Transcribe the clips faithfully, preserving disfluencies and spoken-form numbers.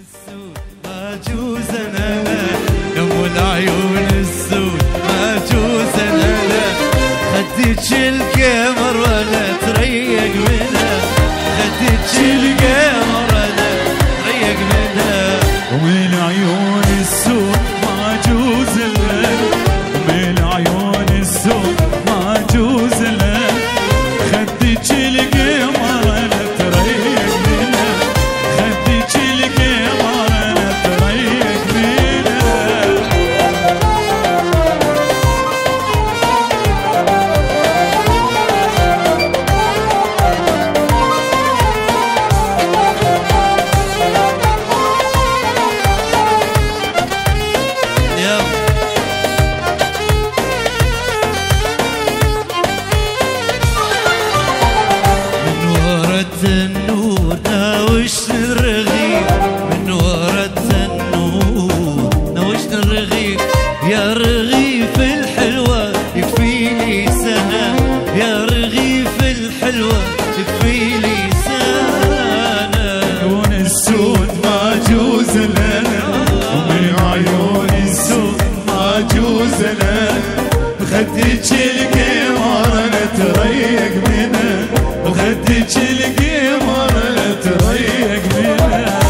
السود ما جوز انا دم العيون السود ما جوز انا خديتش القمر ولا تريق منها خديتش القمر ولا تريق منها ومن عيون السود ما جوز لك ومن عيون السود ما جوز لك خديتش القمر ولا تريق منها خديتش القمر ولا تريق منها النور ناوشنا الرغيف من ورا التنور ناوشنا الرغيف يا رغيف الحلوة يكفيلي سنة يا رغيف الحلوة يكفيلي سنة عيون السود ما جوز لنا ومن عيون السود ما جوز لنا خديتش القمر لا تريق منها وخديتش القمر لا تريق منها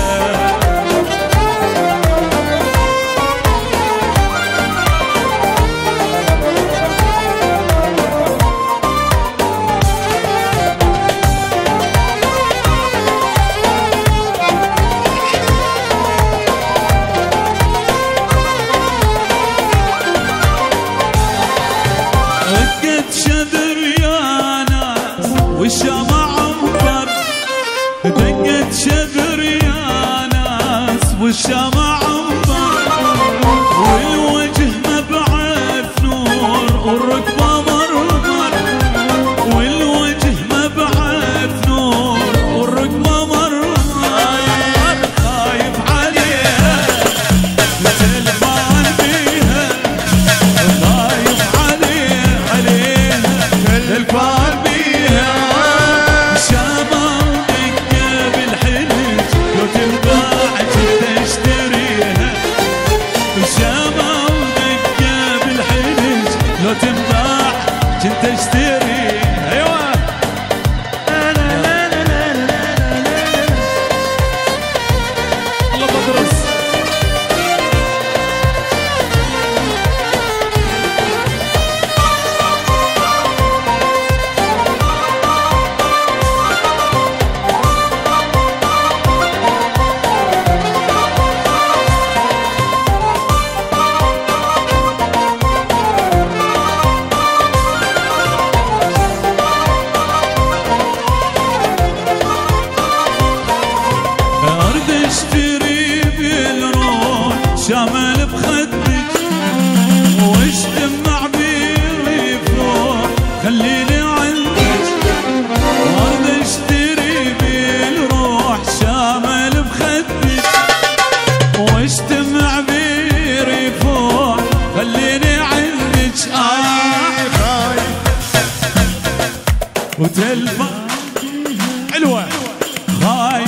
رقت شذر يا ناس والشمع مطر دقت شذر يا ناس والشمع مطر والوجه مبعث نور والركبة مرمر والوجه مبعث نور والركبة مرمر خايف عليها تلفان بيها خايف عليها عليها تلفان بيها شامة ودقة بالحلج لو تنباع جد اشتريها شامة ودقة بالحلج لو تنباع جد اشتريها ايوه الله بدرس ارد اشتري بالروح شامل بخدك واجتمع بيري فوق خليني عندك ارد اشتري بالروح شامل بخدك واجتمع بيري فوق خليني عندك آه خايف وتلفى حلوة خايف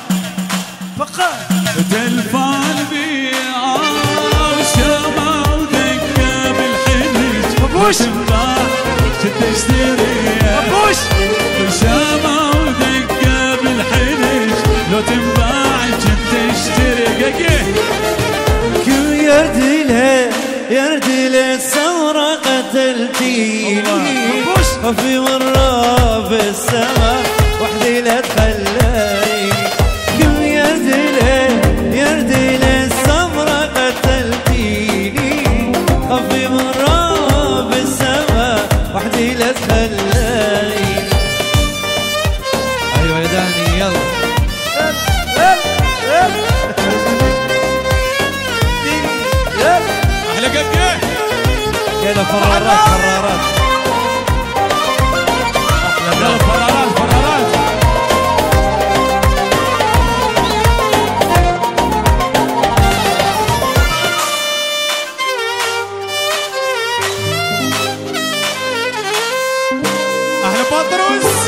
تلفان بيها وشمع ودقة بالحنج أبوش تنباع جد اشتريها أبوش وشمع ودقة بالحنج لو تنباع جد اشتريها كل يردلي يردلي الثورة قتلتيني وفي مرة بالسما وحدي لا تخليني كل يردلي يردلي الثورة قتلتيني وفي مرة بالسما وحدي لا تخليني ايوه يا داني يلا احلى ققه يلا فرارات فرارات يلا فرارات فرارات احلى بطرس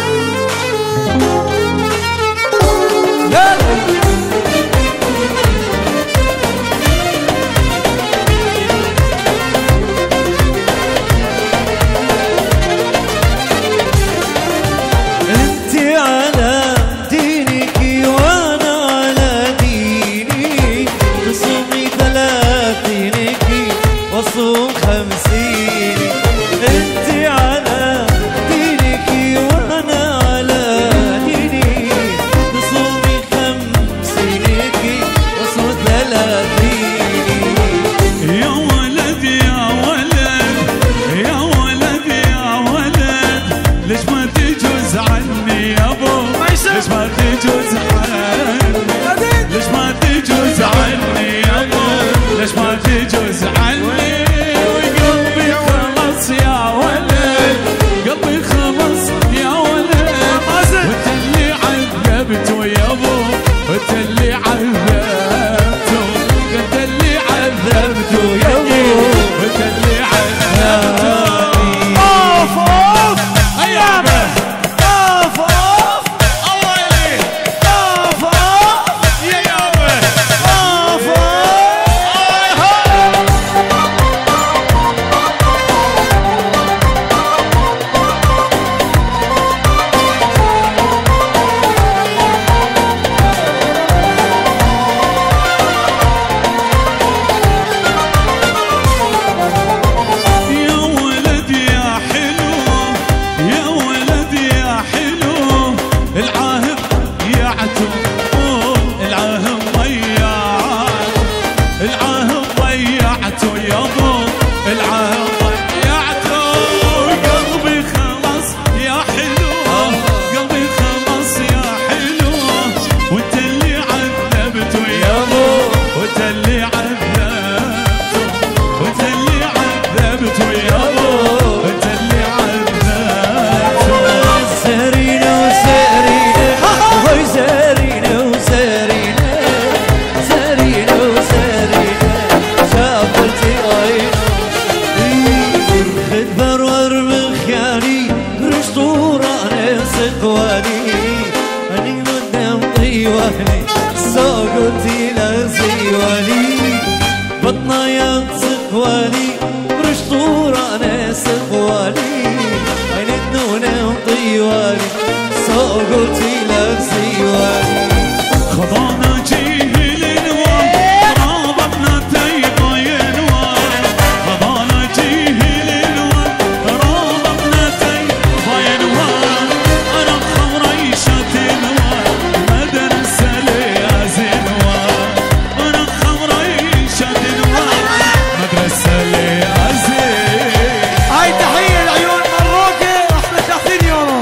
والي بطنا ينصف والي برشطورة ناس والي عين النونة وطيوالي صوقتي لبسي والي خضانا جيه الانوار رابطنا تيقى ينوار خضانا جيه الانوار رابطنا تيقى ينوار انا خمريشة تنوار مدرسة ليا زنوار انا خمريشة تنوار مدرسة ليا زنوار. هاي تحية لعيون مروكي احمد ثلاثين يورو.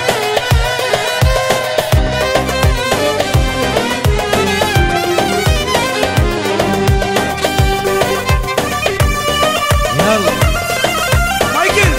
يلا مايكل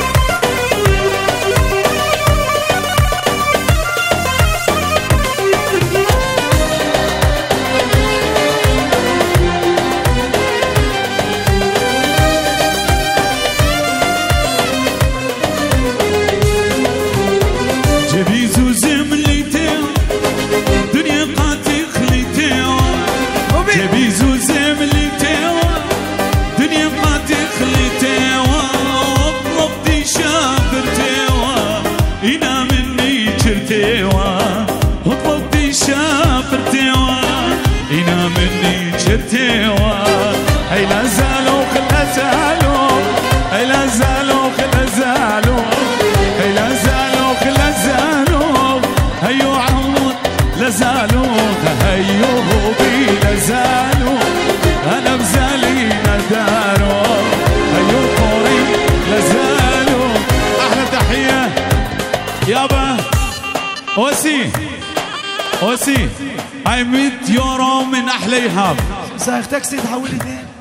جبيز وزمليتين دنيا قاتي خليتين جبيز وزمليتين دنيا قاتي خليتين وطلبتي شافرتين إنا مني جرتين وطلبتي شافرتين إنا مني جرتين هي لا زالوا خلا زالوا هي لا زالوا خلا زالوا هي لا زالوا خلا زالوا هيو عمود لا زالوا هيو بي لا زالوا انا بزالي نداروا هيو قوري لا زالوا. احلى تحيه يابا اوسي اوسي هاي مية يورو من احلى ايهاب. سايق تاكسي تحول لي اثنين.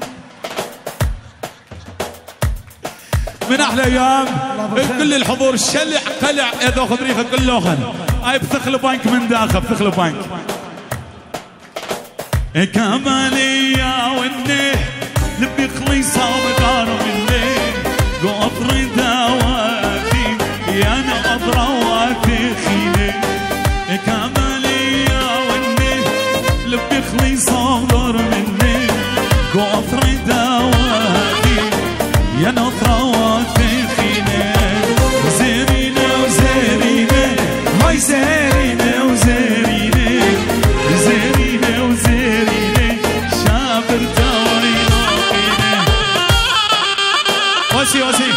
من احلى ايام كل الحضور شلع قلع يا ذو خضريفه كلوخن هاي بثخل بنك من داخل بثخل بنك كمالية والنيه لبي خليصة ومدار مني قفر دواتي يا انا اضرواتي خيني كمالية والنيه لبي خليصة ومدار مني قفر دواتي يا نطرواتي خيني زيريني وزيريني هاي زيريني وزيريني زيريني وزيريني شافر دوري نوقيني. وسي وسي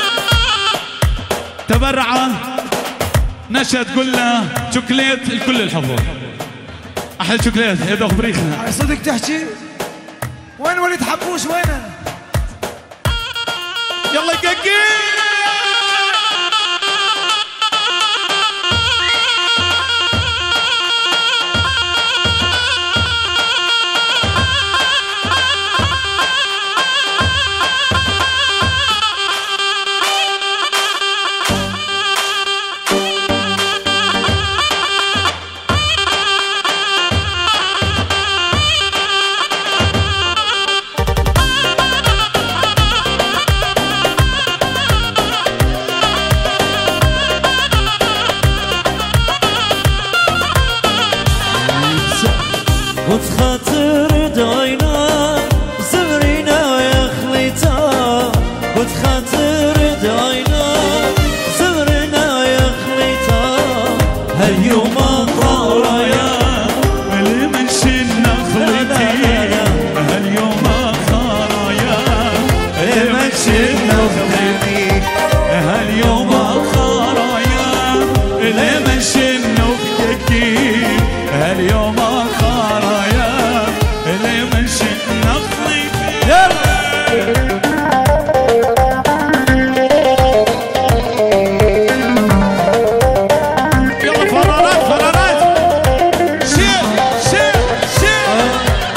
تبرعة نشد قلنا شوكليت الكل الحضور احلى شوكليت يا دوخ بريخنا. هاي صدق تحكي وين وليد حبوش وينه؟ يلا ققي وتخاطر دعينا زمرينا يا خليتا وتخاطر دعينا زمرنا يا خليتا هاليوم الضرايا اللي من شلنا خليتي هاليوم خرايا اللي من شلنا خليتي هاليوم خرايا اللي من شلنا خليتي هاليوم خرايا اللي من شلنا خليتي. يلا فرارات فرارات شيل شيل شيل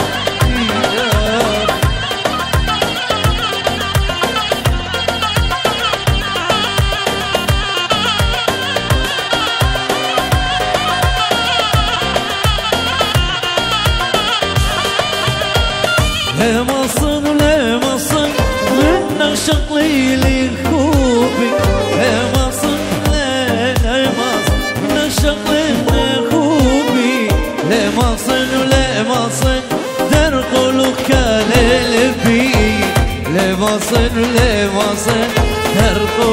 لا مصن لا مصن من شقلي لي خوبي لا مصن لا لا مصن من شقلي لي خوبي لا مصن ولا مصن در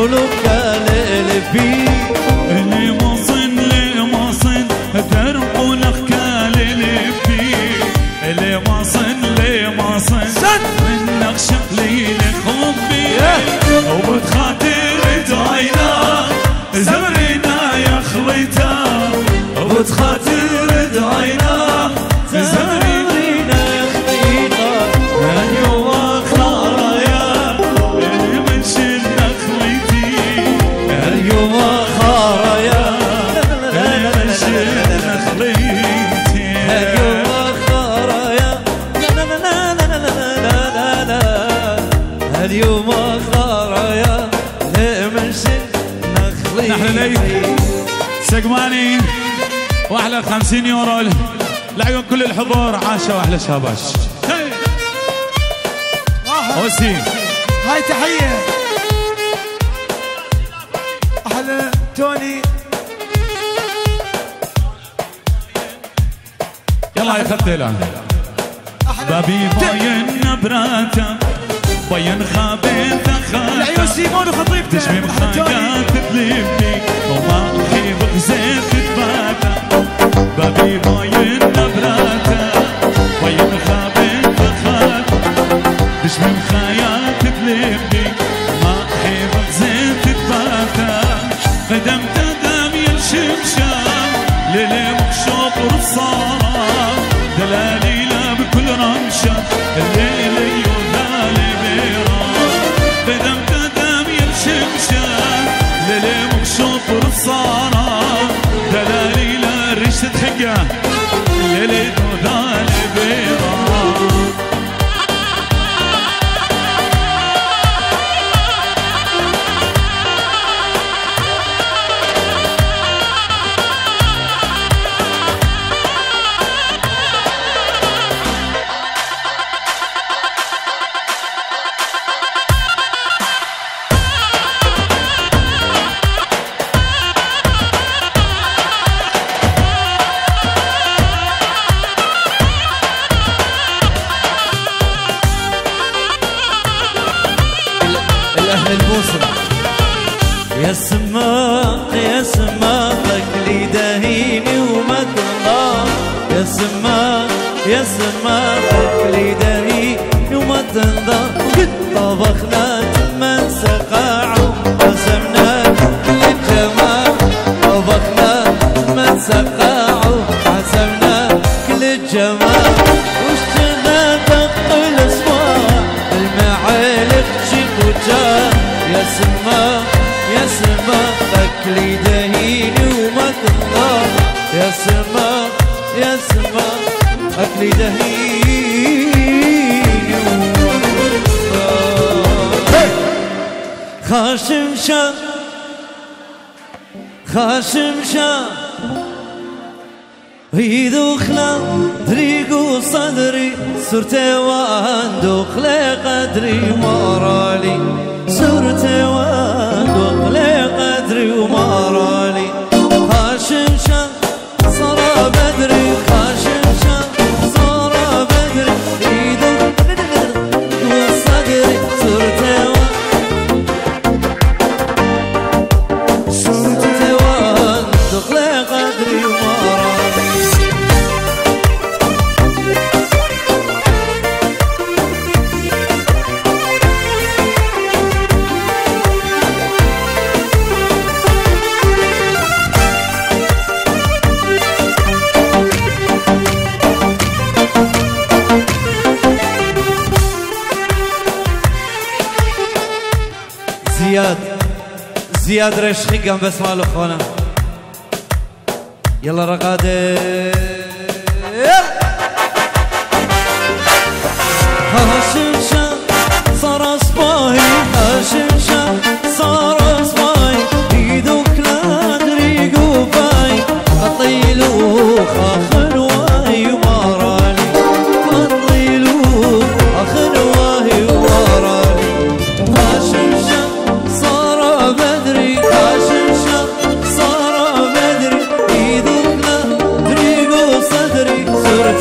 ولك للبي اللي مصن لي مصن درب ولك للبي اللي مصن لي مصن منك شقلي لك حبي وبتخاطر دعينا زمرنا يا خليتا وبتخاطر دعينا زمرنا يا خليتا اليوم خرايا اللي من شلنا خليتي اليوم خرايا اللي من شلنا خليتي اليوم خرايا لا لا لا لا لا لا لا اليوم خرايا لمن شلنا خليتي نحن ليك سقماني واحلى خمسين يورو لعيون كل الحضور عاشا واحلى شاباش وسي هاي تحية أحلى توني يلا يا ختيلة بابي باين نبراته باين خابث العيون خاته سيمون وخطيبته تشمي أحلى توني بخايات تلمني وما خيب غزيت تباته بابي باين نبراته باين خابث خاته تشمي بخايات تلمني ما خيب غزيت تباته قدم قدم يلشمشام ليلي مخشوط رصارة دلالينا بكل رمشة الليلي يوذالي بيرا قدم قدم يلشمشام ليلي مخشوط رصارة دلالينا ريشة حقة الليلي يوذالي بيرا الأهل الموسم يا سماق يا سماقك لي دهيني وما تنضاف يا سماق يا سماقك لي دهيني وما تنضاف قد طبخنا من سقاعه قسمنا للجمال طبخنا من سقاعه قسمنا كل الجمال واشتغل دق الاسواق المعالق شيك وجاه يا سما يا سما أكلي دهيني وما تنضاف يا سما يا سما أكلي دهيني وما تنضاف خاشم شا خاشم شا يدخل دريق صدري صرت واندخل قدري مرالي صرت واندخل قدري ومرالي خاشم شا صار بدري خاشم شا صار بدري يدخل صدري صرت صرت واندخل قدري ومرالي زياد زياد رشقي قام بسمع له اخوانا يلا رقادة هاشم شا صار اصباهي هاشم شا صار اصباهي ايدك لا دريق وفاي اطيلو خاخن واهي ومارالي اطيلو خاخن واهي ومارالي هاشم شا صار بدري هاشم شا صار بدري ايدك لا دريق وصدري صرت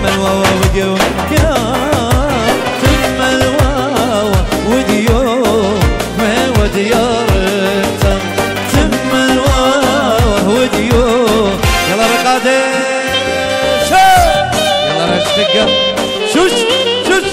ثم الواوا وديو يا ثم الواوا وديو ما وديارته ثم الواوا وديو يلا رقادة شو يلا رشتقة شوش شوش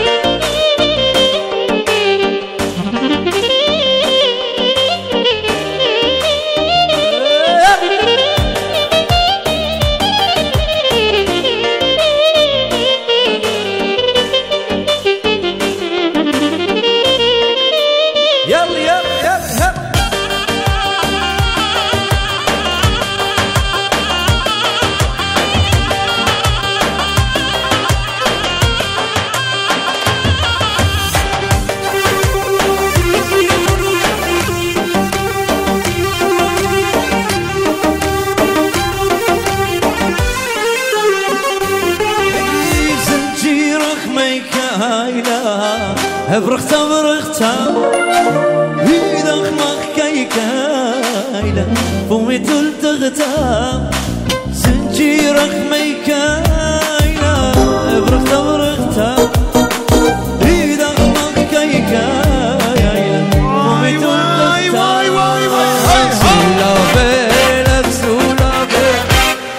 برختم برختم هيدخ مخكي كايلة فمي تلتغتم زنجيرك ميكايلة برختم برختم هيدخ مخكي كايلة فمي تلتغتم سولا بيلك سولا بيلك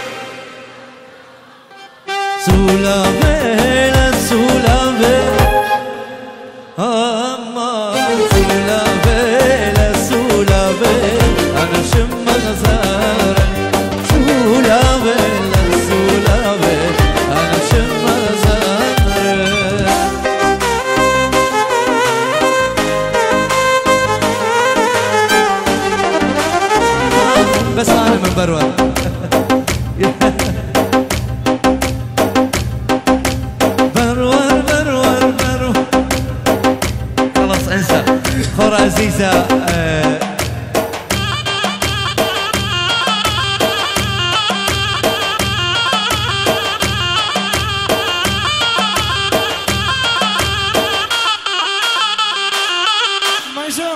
سولا بيلك سولا بيلك أما سولا بيلا سولا بيلا أنا شم غزارة سولا بيلا سولا بيلا أنا شم غزارة بس أنا من بروا خورة عزيزة آه ميسم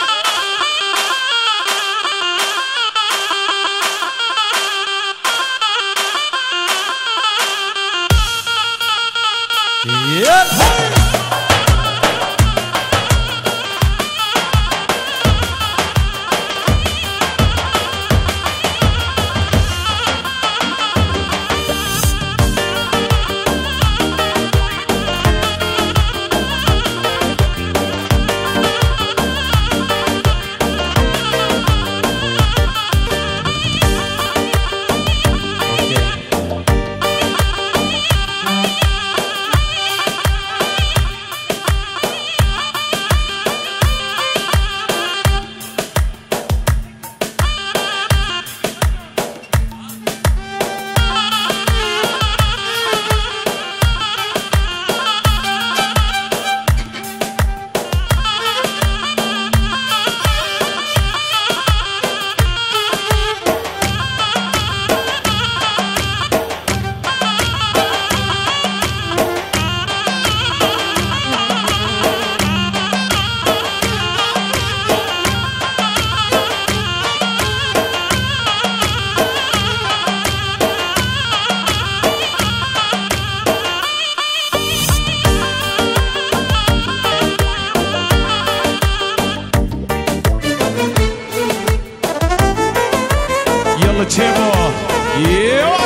تشيبو يوا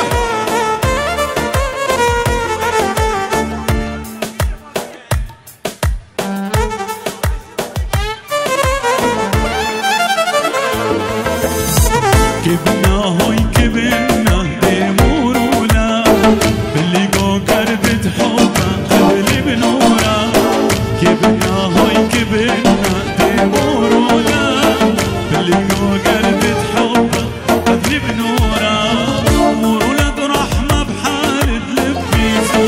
كبنا هوي كبنا ديمورونا اللي جو قربت حبنا قبل بنورا كبنا هوي كبنا ديمورونا اللي جو قربت حبنا قبل بنورا ولد رحمة بحال تلبيسو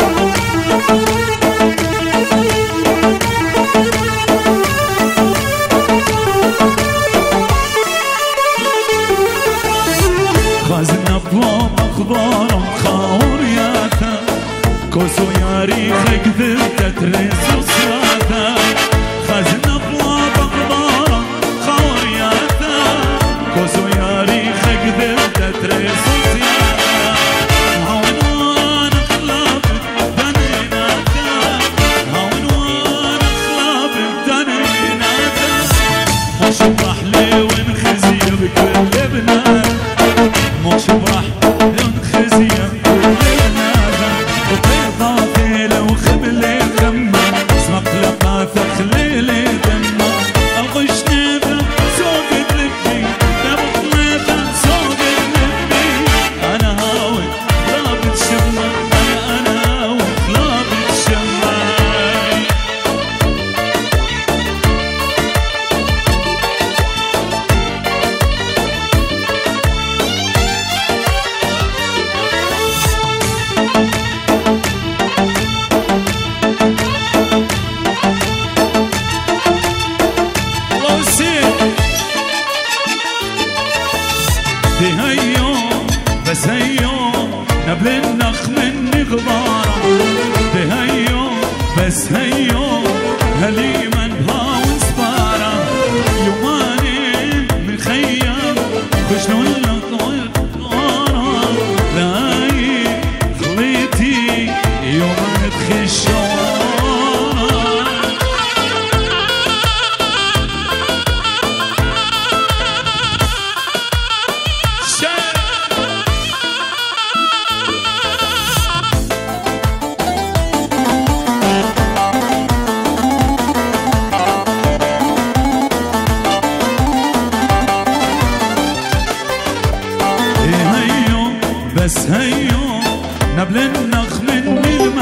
خازنا بوام اخبارم خاورياتا كوسو ياري خكذب تترسو سياتا خازنا بوام اخبارم خاورياتا كوسو ياري خكذب تترسو سياتا معاونا نخلى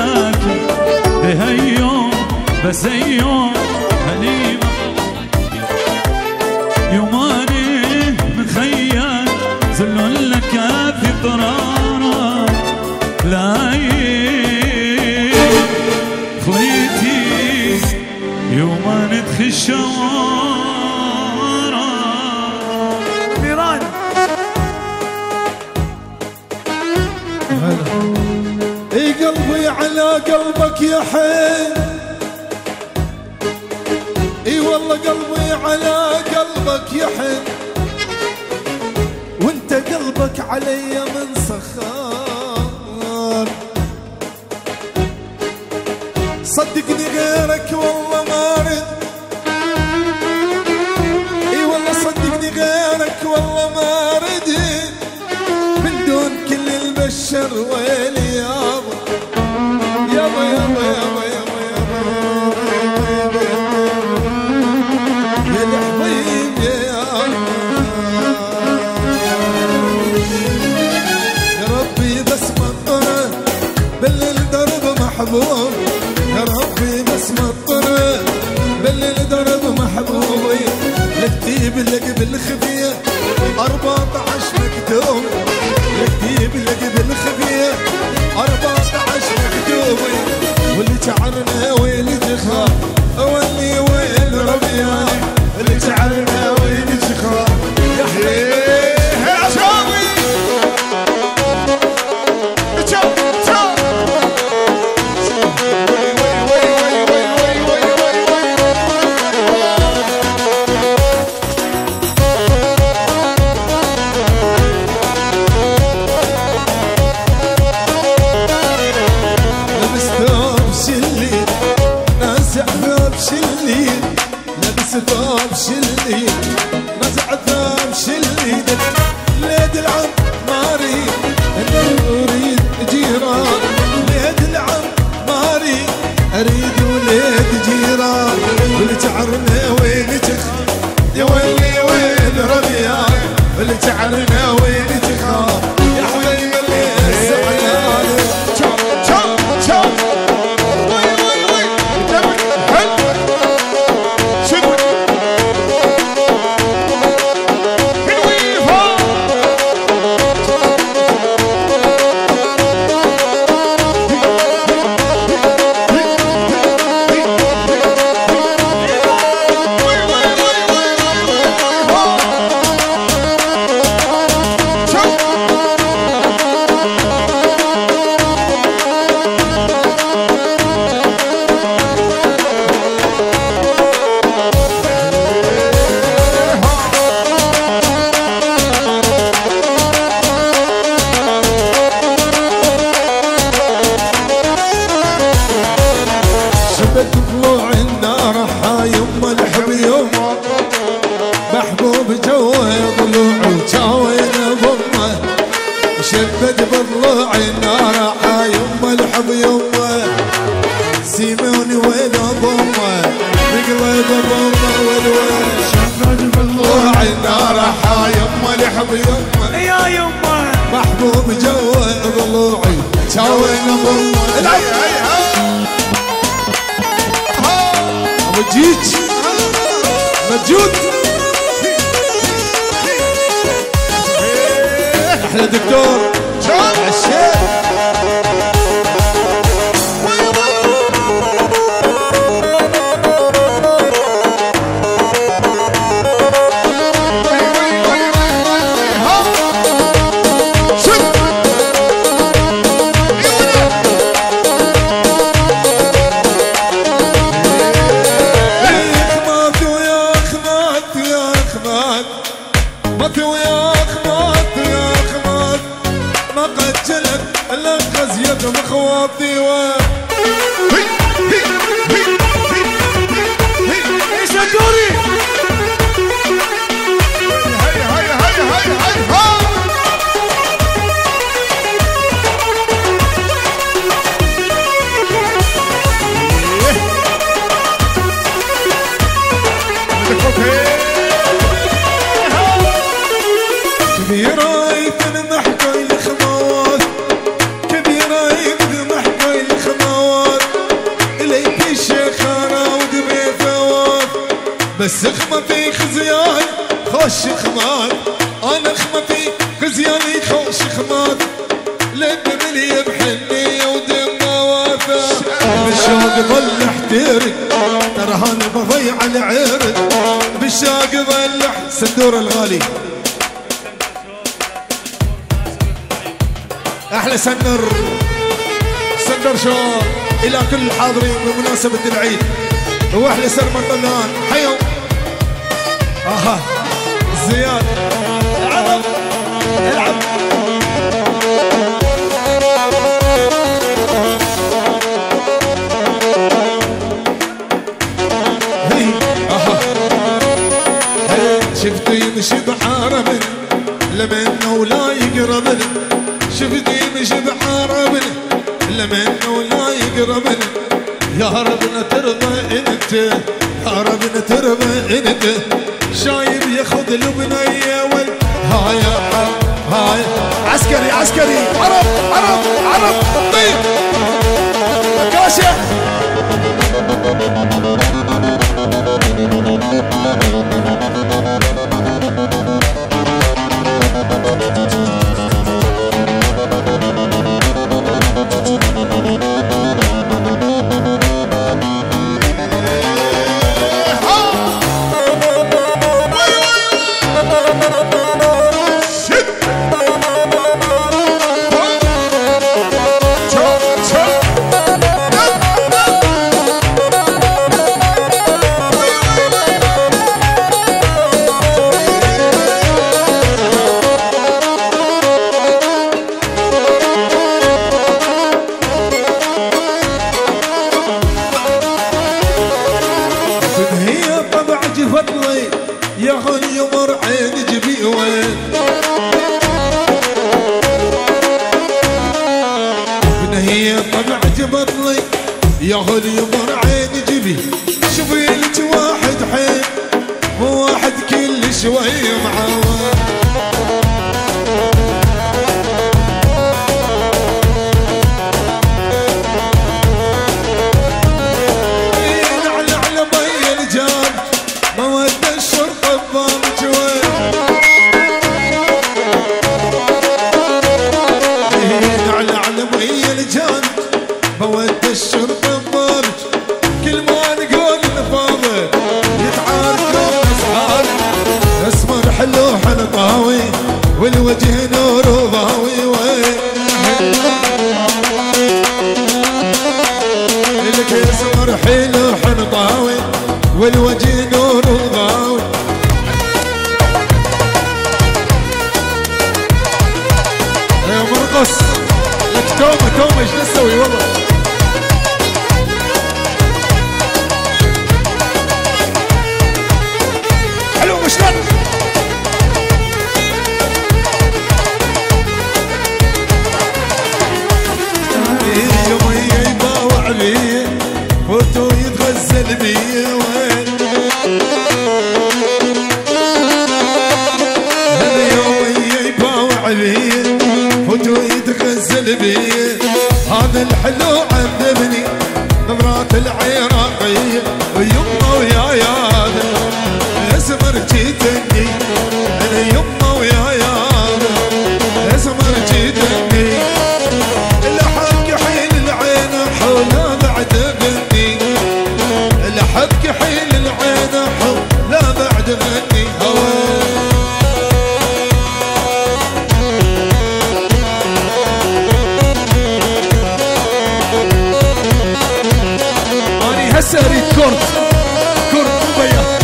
خياكي هاليوم بس يوم هني يوماني من خيال زل لك في طرارة لاي خليتي يوماني تخشوارة ميران اي قلبي على قلبك يا حين اي والله قلبي على قلبك يا حين وانت قلبك علي من سخار صدقني غيرك والله ما ارد اي والله صدقني غيرك والله ما ارد من دون كل البشر ويلي يابا يابا يابا يابا يابا يا الحبيب يا يا ربي بس مطره بالليل درب محبوب يا ربي بس مطره بالليل درب محبوبي نكتب لك بالخفيه أربعة عشر مكتوب نكتب لك بالخفيه أربعة عشر مكتوبي واللي شعرنا واللي تخاف واللي وين ربياني اللي شعرنا واللي تخاف يا حبيبي يا شاوي تشاو تشاو لابس ثوب شلي نزع ثوب شلي ليد العم ماري اريد جيران ليد العم ماري اريد وليد جيران واللي شعرنا وين تخ يا ويلي وين ربيان واللي شعرنا وين تخاف يا حبيبي اللي الزعلان شوف شوف شوف طلوع النار حايم الحب يوم محبوب جوه ضلوع وجاوين بمه شبت بضلوع النار حايم الحب يوم سيموني وين بمه بقلب بمه والوين شبت بضلوع النار حايم الحب يوم يا يمه محبوب جوه ضلوعي جاوين بمه مجيد مجود احلى دكتور عشاق مخواطي و ايش دوري هاي هاي هاي هاي هاي كبيرة يتنمح كل خموات كبيرة يتنمح كل خموات بس خمة في خزيان خوش خمات، انا خمة في خزياني خوش خمات، للدملي بحنية ودمه واثق، بالشوق ظل احترق ترى انا بضيع العرق، بالشوق ظل سندور الغالي احلى سندر سندر شو الى كل الحاضرين بمناسبة العيد، واحلى سلمان طلان حيو اها زياد العب العب هي اها هي شفته يمشي بعربنا لمنا ولا يقربنا، شفته يمشي بعربنا لمنا ولا يقربنا، يا ربنا ترضى انت يا ربنا ترضى انت، شايب ياخذ البنيه وال هاي هاي عسكري عسكري عرب عرب عرب طيب كاشة يا غل يمر عين جبي وين هي طبع جبطلي يا غل يمر عين جبي، شوفي لك واحد حين مو واحد كل شوي معود، على على مي الجار مودة الشرطة بضامج وين، على على مي الجار مودة الشرطة بضامج، كل ما نقول نفاضل يتعاركون اصحاب، اسمر حلو حنطاوي والوجه نور وضاوي وين، لك اسمر حلو حنطاوي والوجه نور وضاوي، يا مرقص لك تومه تومه ايش نسوي والله، حلو مشلون يوم يباوع بيه فوتو يتغزل بيه وين، اليوم يباوع بيه فوتو يتغزل بيه، هذا الحلو عذبني نظرات العراقية ويمه ويايا اسمر جيتني انا يمه ويايا اسمر جيتني، الحق حيل العين حوله بعد غني، الحق حيل العين حوله بعد غني اني هسه اريد كرت كرت مو بياض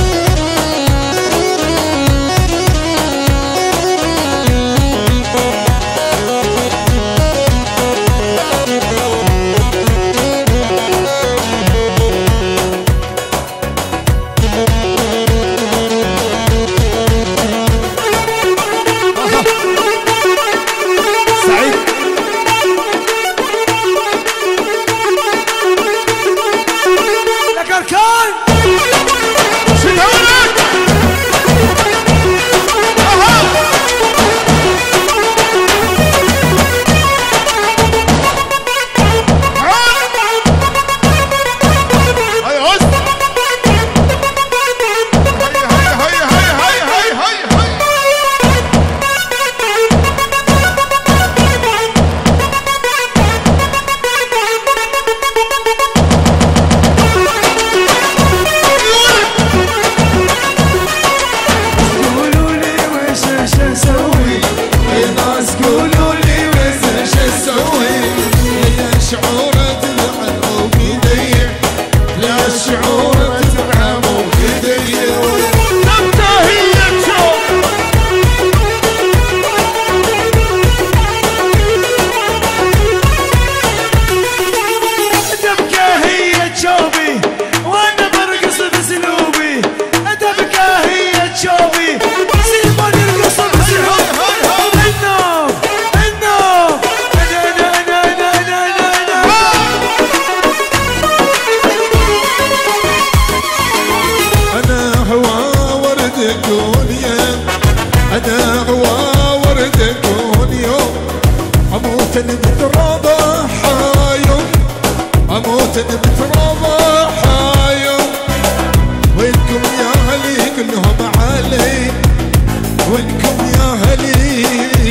موت بترابه حايم وينكم يا هلي كلهم علي وينكم يا هلي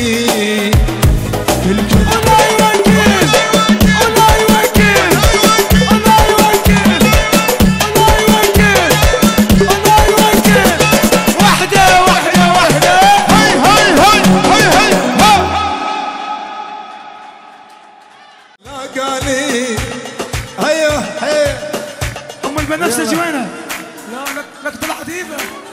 كلكم الله يوكل الله يوكل الله يوكل الله يوكل الله يوكل وحده وحده وحده هاي هاي هاي هاي هاي ها لا قالي هيا هيا ام البنفسجي وينها؟ لا لك لك طلعت ايدها.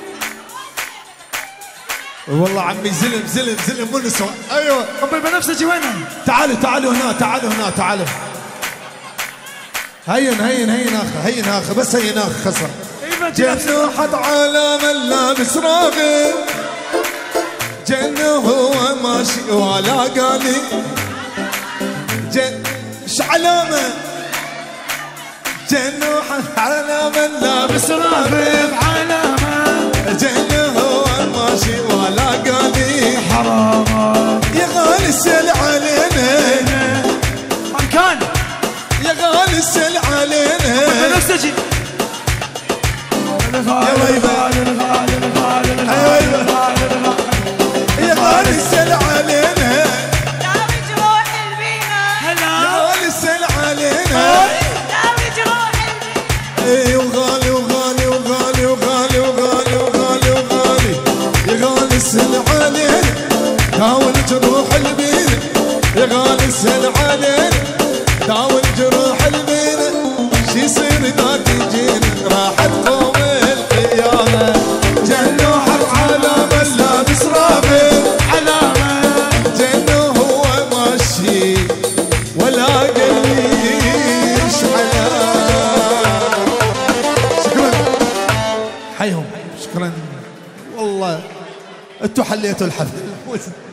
والله عمي زلم زلم زلم ونسوة. ايوه ام البنفسجي وينها؟ تعالوا تعالوا هنا تعالوا هنا تعالوا هين هين هين اخ هين اخ بس هين اخ خسر جنة حط على من لابس راغب جنة هو ماشي ولا قالي جن ش علامة جنة حط على من لابس راغب علامة جنة هو ماشي ولا قالي حرام يا غالي السل علينا من كان يا غالي السل علينا بنفسجي يا ويبا يا غالي السل علينا داوي جروح البينا يا غالي السل علينا داوي جروح البينا اي وغالي وغالي وغالي وغالي وغالي وغالي وغالي يا غالي السل علينا داوي الجروح البينا يا غالي السل علينا داوي الجروح البينا شي يصير اذا تجينا راحت قوم القيامه جنة حط على من لابس رافع علامه جنة هو ماشي ولا قليش علامه شكرا حيهم شكرا والله انتوا حليتوا الحفل